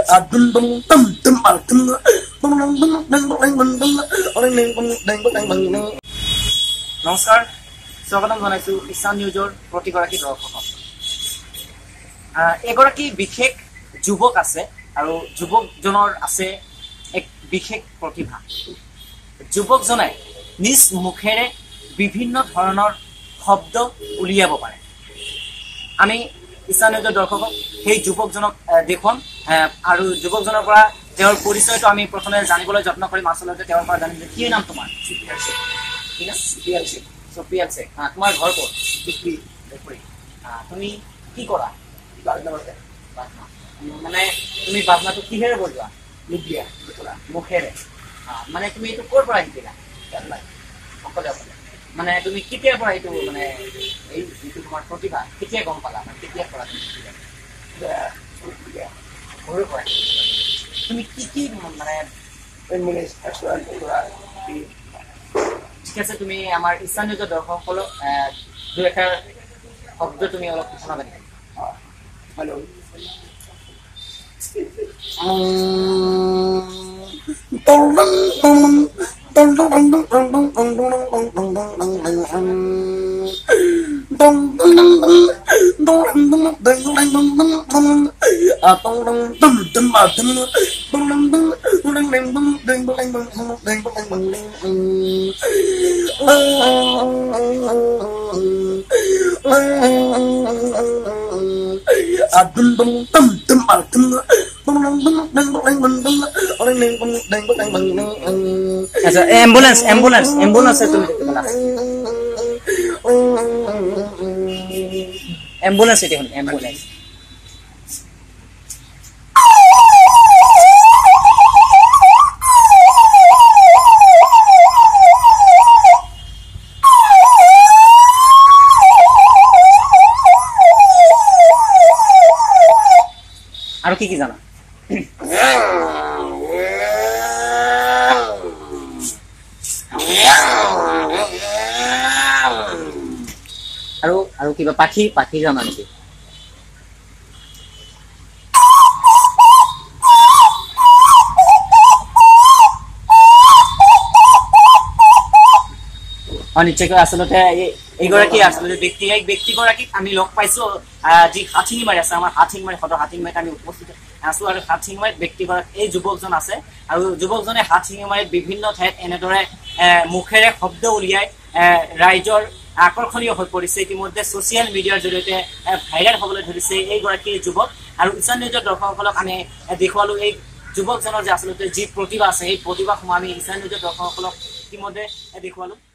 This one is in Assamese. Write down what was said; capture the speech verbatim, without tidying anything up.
নমস্কাৰ স্বাগতম জনাইছো ইশান নিউজৰ প্ৰতিগৰাকী দৰ্শকক এগৰাকী বিশেষ যুৱক আছে আৰু যুৱকজনৰ আছে এক বিশেষ প্ৰতিভা যুৱকজনে নিজ মুখেৰে বিভিন্ন ধৰণৰ শব্দ উলিয়াব পাৰে আমি ইশান নিউজৰ দৰ্শকক সেই যুৱকজনক দেখুৱাম আৰু যুৱকজনৰ পৰা তেওঁৰ পৰিচয়টো আমি প্ৰথমে জানিবলৈ যত্ন কৰিম আচলতে তেওঁৰ পৰা জানিম যে কি নাম তোমাৰ ঠিক আছে সুপিয়াল সিং সুপিয়াল সিং হ্যাঁ তোমার ঘর কোন ডিগ্রি দেখুই হ্যাঁ তুমি কি করা বাজনা বাজে বাজনা মানে তুমি বাজনাটো কিহেৰে বজোৱা মুখেৰে মুখেৰে হ্যাঁ মানে তুমি এইটো ক'ৰ পৰা শিকিলা অকলে অকলে মানে তুমি কেতিয়াৰ পৰা এইটো মানে এই যিটো তোমাৰ প্ৰতিভা কেতিয়া গম পালা মানে কেতিয়া পৰা তুমি শিকিলা সৰুৰ পৰা তুমি কি কি মানে ঠিক আছে তুমি আমাৰ ইশান নিউজৰ দৰ্শকসকলক দুই এষাৰ শব্দ তুমি অলপ শুনাবা নেকি হেল্ল' अच्छा एम्बुलेंस एम्बुलेंस एम्बुलेंस है তুমি দেখতে পালা एम्बुलेंस এটি হল एम्बुलेंस আৰু কি কি জানা আৰু আৰু কিবা পাখি পাখি জানা নেকি অনিচ্ছাকৈ আচলতে এইগৰাকী আচলতে ব্যক্তি এক ব্যক্তিগৰাকীক আমি লগ পাইছো যি হাঠিঙিমাৰি আছে আমাৰ হাঠিঙিমাৰি সদৰ হাঠিঙিমাৰিত আমি উপস্থিত আছো আৰু হাঠিঙিমাৰিত ব্যক্তিগৰাকী এই যুৱকজন আছে আৰু যুৱকজনে হাঠিঙিমাৰিত বিভিন্ন ঠাইত এনেদৰে মুখেৰে শব্দ উলিয়াই ৰাইজৰ আকৰ্ষণীয় হৈ পৰিছে ইতিমধ্যে ছচিয়েল মিডিয়াৰ জৰিয়তে ভাইৰেল হ'বলৈ ধৰিছে এইগৰাকী যুৱক আৰু ইশান নিউজৰ দৰ্শকসকলক আমি দেখুৱালো এই যুৱকজনৰ যে আচলতে যি প্ৰতিভা আছে সেই প্ৰতিভাসমূহ আমি ইশান নিউজৰ দৰ্শকসকলক ইতিমধ্যে দেখুৱালো